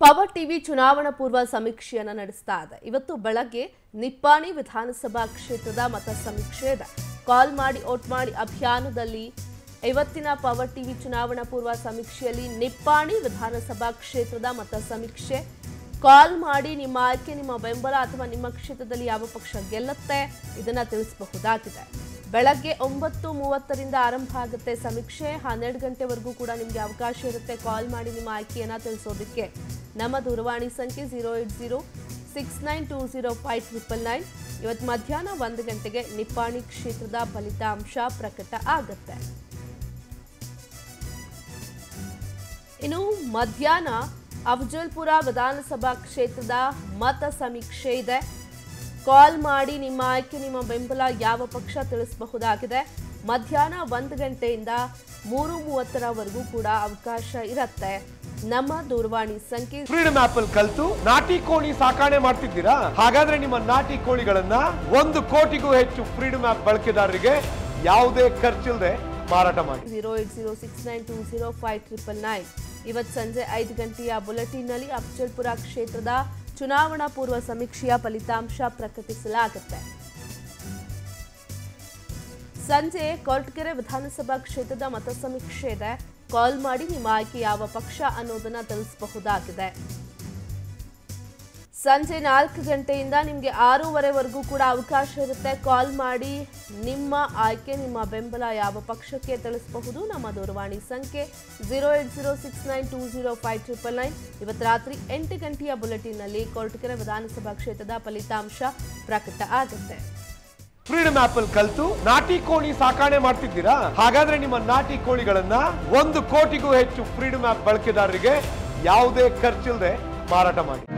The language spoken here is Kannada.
ಪವರ್ ಟಿವಿ ಚುನಾವಣಾ ಪೂರ್ವ ಸಮೀಕ್ಷೆಯನ್ನು ನಡೆಸ್ತಾ ಇದೆ. ಇವತ್ತು ಬೆಳಗ್ಗೆ ನಿಪ್ಪಾಣಿ ವಿಧಾನಸಭಾ ಕ್ಷೇತ್ರದ ಮತ ಸಮೀಕ್ಷೆ ಇದೆ. ಕಾಲ್ ಮಾಡಿ ವೋಟ್ ಮಾಡಿ ಅಭಿಯಾನದಲ್ಲಿ ಇವತ್ತಿನ ಪವರ್ ಟಿವಿ ಚುನಾವಣಾ ಪೂರ್ವ ಸಮೀಕ್ಷೆಯಲ್ಲಿ ನಿಪ್ಪಾಣಿ ವಿಧಾನಸಭಾ ಕ್ಷೇತ್ರದ ಮತ ಸಮೀಕ್ಷೆ. ಕಾಲ್ ಮಾಡಿ ನಿಮ್ಮ ಆಯ್ಕೆ, ನಿಮ್ಮ ಬೆಂಬಲ ಅಥವಾ ನಿಮ್ಮ ಕ್ಷೇತ್ರದಲ್ಲಿ ಯಾವ ಪಕ್ಷ ಗೆಲ್ಲುತ್ತೆ ಇದನ್ನ ತಿಳಿಸಬಹುದಾಗಿದೆ. ಬೆಳಗ್ಗೆ 9:30ರಿಂದ ಆರಂಭ ಆಗುತ್ತೆ ಸಮೀಕ್ಷೆ. 12 ಗಂಟೆವರೆಗೂ ಕೂಡ ನಿಮಗೆ ಅವಕಾಶ ಇರುತ್ತೆ ಕಾಲ್ ಮಾಡಿ ನಿಮ್ಮ ಆಯ್ಕೆಯನ್ನು ತಿಳಿಸೋದಕ್ಕೆ. ನಮ್ಮ ದೂರವಾಣಿ ಸಂಖ್ಯೆ 08069205999. ಇವತ್ತು ಮಧ್ಯಾಹ್ನ 1 ಗಂಟೆಗೆ ನಿಪ್ಪಾಣಿ ಕ್ಷೇತ್ರದ ಫಲಿತಾಂಶ ಪ್ರಕಟ ಆಗುತ್ತೆ. ಇನ್ನು ಮಧ್ಯಾಹ್ನ ಅಫಜಲ್ಪುರ ವಿಧಾನಸಭಾ ಕ್ಷೇತ್ರದ ಮತ ಸಮೀಕ್ಷೆ ಇದೆ. ಕಾಲ್ ಮಾಡಿ ನಿಮ್ಮ ಆಯ್ಕೆ, ನಿಮ್ಮ ಬೆಂಬಲ ಯಾವ ಪಕ್ಷ ತಿಳಿಸಬಹುದಾಗಿದೆ. ಮಧ್ಯಾಹ್ನ 1 ಗಂಟೆಯಿಂದ 3:30ರವರೆಗೂ ಕೂಡ ಅವಕಾಶ ಇರುತ್ತೆ. ನಮ್ಮ ದೂರವಾಣಿ ಸಂಖ್ಯೆ ಫ್ರೀಡಮ್ ಆಪ್ ಅಲ್ಲಿ ಕಲಿತು ನಾಟಿ ಕೋಳಿ ಸಾಕಣೆ ಮಾಡ್ತಿದ್ದೀರಾ? ಹಾಗಾದ್ರೆ ನಿಮ್ಮ ನಾಟಿ ಕೋಳಿಗಳನ್ನ 1 ಕೋಟಿಗೂ ಹೆಚ್ಚು ಫ್ರೀಡಮ್ ಆಪ್ ಬಳಕೆದಾರರಿಗೆ ಯಾವುದೇ ಖರ್ಚಿಲ್ಲದೆ ಮಾರಾಟ ಮಾಡಿ. 08069205999. ಇವತ್ತು ಸಂಜೆ 5 ಗಂಟೆಯ ಬುಲೆಟಿನ್ನಲ್ಲಿ ಅಫಜಲ್ಪುರ ಕ್ಷೇತ್ರದ ಚುನಾವಣಾ ಪೂರ್ವ ಸಮೀಕ್ಷೆಯ ಫಲಿತಾಂಶ ಪ್ರಕಟಿಸಲಾಗುತ್ತೆ. ಸಂಜೆ ಕೊರಟಗೆರೆ ವಿಧಾನಸಭಾ ಕ್ಷೇತ್ರದ ಮತ ಸಮೀಕ್ಷೆ ಇದೆ. ಕಾಲ್ ಮಾಡಿ ನಿಮ್ಮ ಆಯ್ಕೆ ಯಾವ ಪಕ್ಷ ಅನ್ನೋದನ್ನ ತಿಳಿಸಬಹುದಾಗಿದೆ. ಸಂಜೆ 4 ಗಂಟೆಯಿಂದ ನಿಮಗೆ 6:30ವರೆಗೂ ಕೂಡ ಅವಕಾಶ ಇರುತ್ತೆ. ಕಾಲ್ ಮಾಡಿ ನಿಮ್ಮ ಆಯ್ಕೆ, ನಿಮ್ಮ ಬೆಂಬಲ ಯಾವ ಪಕ್ಷಕ್ಕೆ ತಿಳಿಸಬಹುದು. ನಮ್ಮ ದೂರವಾಣಿ ಸಂಖ್ಯೆ 08069205999. ಇವತ್ತು ರಾತ್ರಿ 8 ಗಂಟೆಯ ಬುಲೆಟಿನ್ನಲ್ಲಿ ಕೊರಟಗೆರೆ ವಿಧಾನಸಭಾ ಕ್ಷೇತ್ರದ ಫಲಿತಾಂಶ ಪ್ರಕಟ ಆಗುತ್ತೆ. ಫ್ರೀಡಮ್ ಆಪ್ ಅಲ್ಲಿ ಕಲಿತು ನಾಟಿ ಕೋಳಿ ಸಾಕಣೆ ಮಾಡ್ತಿದ್ದೀರಾ? ಹಾಗಾದ್ರೆ ನಿಮ್ಮ ನಾಟಿ ಕೋಳಿಗಳನ್ನ 1 ಕೋಟಿಗೂ ಹೆಚ್ಚು ಫ್ರೀಡಮ್ ಆಪ್ ಬಳಕೆದಾರರಿಗೆ ಯಾವುದೇ ಖರ್ಚಿಲ್ಲದೆ ಮಾರಾಟ ಮಾಡಿ.